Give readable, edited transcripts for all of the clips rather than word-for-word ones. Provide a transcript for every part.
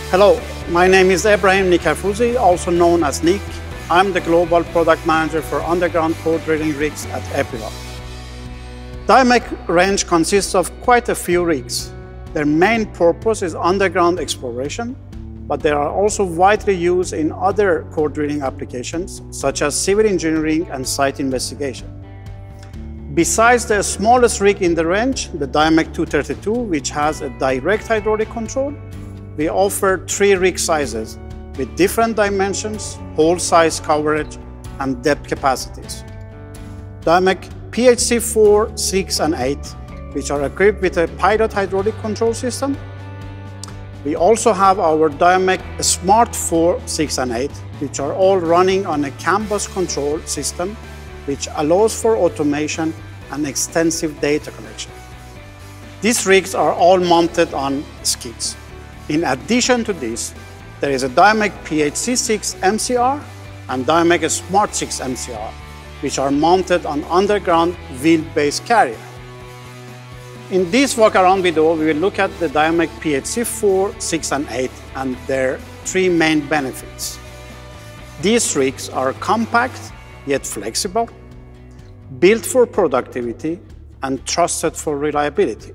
Hello, my name is Ebrahim Nikafroozi, also known as Nick. I'm the Global Product Manager for underground core drilling rigs at Ebrahim. Diamec range consists of quite a few rigs. Their main purpose is underground exploration, but they are also widely used in other core drilling applications, such as civil engineering and site investigation. Besides the smallest rig in the range, the Diamec 232, which has a direct hydraulic control, we offer 3 rig sizes with different dimensions, hole size coverage, and depth capacities. Diamec PHC-4, 6, and 8, which are equipped with a pilot hydraulic control system. We also have our Diamec Smart 4, 6, and 8, which are all running on a CAN bus control system, which allows for automation and extensive data collection. These rigs are all mounted on skids. In addition to this, there is a Diamec PHC-6 MCR and Diamec Smart 6 MCR, which are mounted on underground wheel-based carrier. In this walk-around video, we will look at the Diamec PHC-4, 6, and 8 and their 3 main benefits. These rigs are compact yet flexible, built for productivity, and trusted for reliability.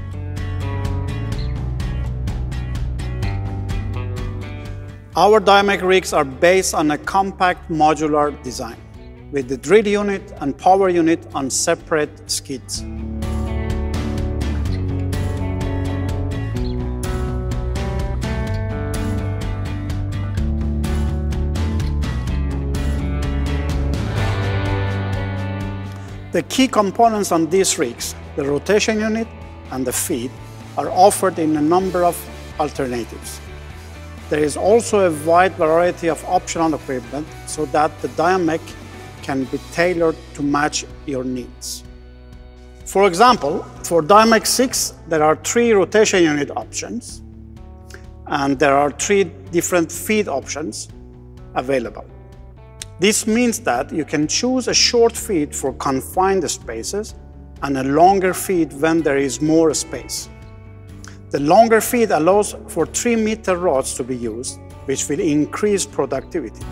Our Diamec rigs are based on a compact modular design, with the drill unit and power unit on separate skids. The key components on these rigs, the rotation unit and the feed, are offered in a number of alternatives. There is also a wide variety of optional equipment so that the Diamec can be tailored to match your needs. For example, for Diamec 6, there are 3 rotation unit options, and there are 3 different feed options available. This means that you can choose a short feed for confined spaces and a longer feed when there is more space. The longer feed allows for 3-meter rods to be used, which will increase productivity.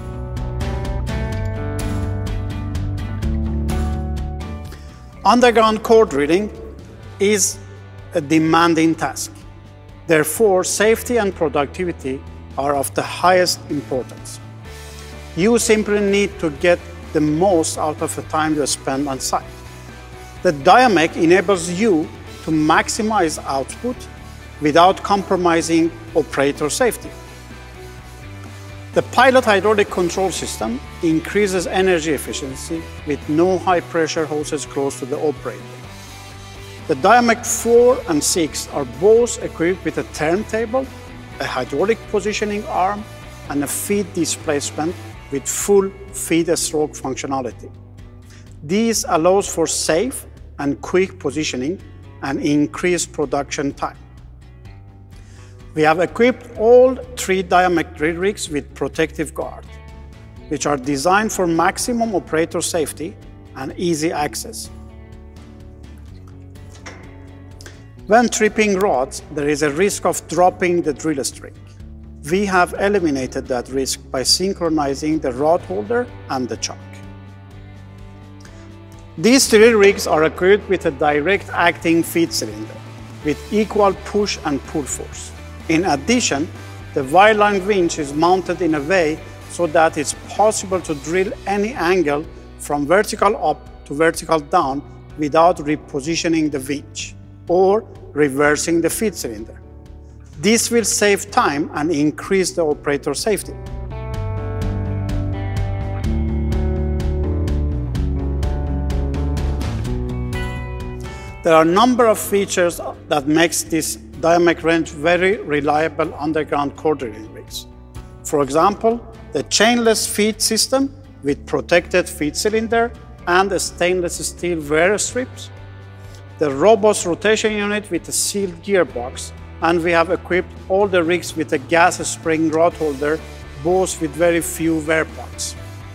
Underground core drilling is a demanding task. Therefore, safety and productivity are of the highest importance. You simply need to get the most out of the time you spend on site. The Diamec enables you to maximize output without compromising operator safety. The pilot hydraulic control system increases energy efficiency with no high-pressure hoses close to the operator. The Diamec 4 and 6 are both equipped with a turntable, a hydraulic positioning arm, and a feed displacement with full feed stroke functionality. This allows for safe and quick positioning and increased production time. We have equipped all 3 Diamec drill rigs with protective guard, which are designed for maximum operator safety and easy access. When tripping rods, there is a risk of dropping the drill string. We have eliminated that risk by synchronizing the rod holder and the chuck. These drill rigs are equipped with a direct acting feed cylinder with equal push and pull force. In addition, the wireline winch is mounted in a way so that it's possible to drill any angle from vertical up to vertical down without repositioning the winch or reversing the feed cylinder. This will save time and increase the operator safety. There are a number of features that makes this Diamec range very reliable underground core drilling rigs. For example, the chainless feed system with protected feed cylinder and a stainless steel wear strips, the robust rotation unit with a sealed gearbox, and we have equipped all the rigs with a gas spring rod holder, both with very few wear points.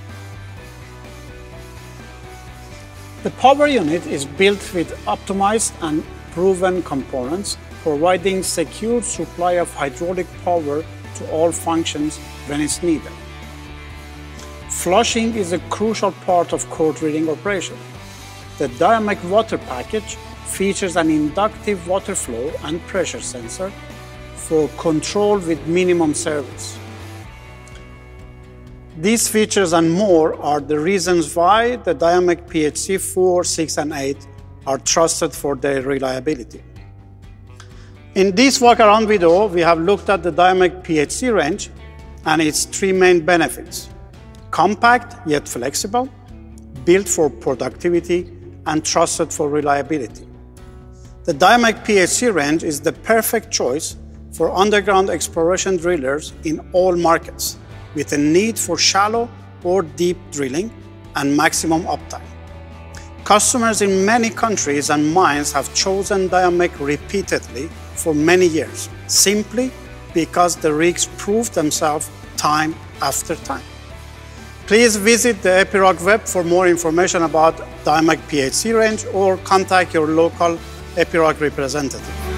The power unit is built with optimized and proven components, providing secure supply of hydraulic power to all functions when it's needed. Flushing is a crucial part of core drilling operation. The Diamec water package features an inductive water flow and pressure sensor for control with minimum service. These features and more are the reasons why the Diamec PHC 4, 6, and 8 are trusted for their reliability. In this walk-around video, we have looked at the Diamec PHC range and its three main benefits: compact yet flexible, built for productivity, and trusted for reliability. The Diamec PHC range is the perfect choice for underground exploration drillers in all markets, with a need for shallow or deep drilling and maximum uptime. Customers in many countries and mines have chosen Diamec repeatedly for many years, simply because the rigs prove themselves time after time. Please visit the Epiroc web for more information about Diamec PHC range or contact your local Epiroc representative.